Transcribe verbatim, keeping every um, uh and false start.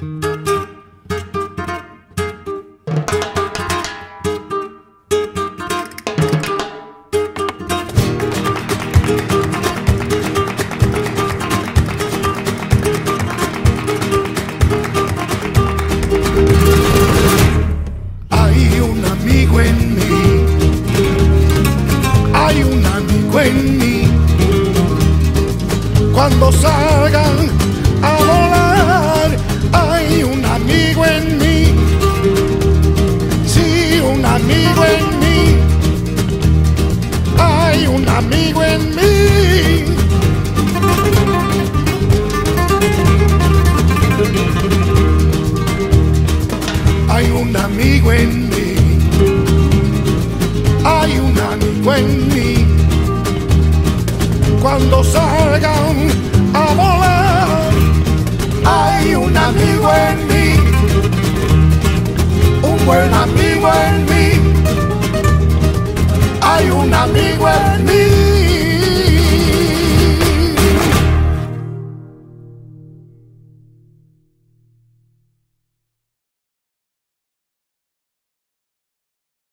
Hay un amigo en mí, hay un amigo en mí. Cuando salgan a volar, hay un amigo en mí. Sí, un amigo en mí. Hay un amigo en mí. Hay un amigo en mí. Hay un amigo en mí. Cuando salgan a volar, hay un amigo en mí. Un buen amigo.